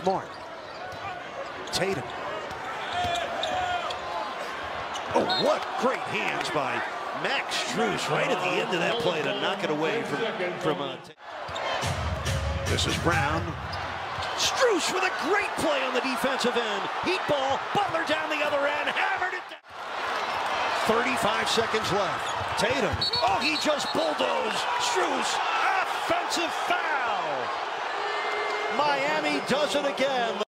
Smart. Tatum. Oh, what great hands by Max Strus right at the end of that play to knock it away from This is Brown. Strus with a great play on the defensive end. Heat ball, Butler down the other end, hammered it down. 35 seconds left. Tatum. Oh, he just bulldozed Strus. Offensive foul. Miami does it again.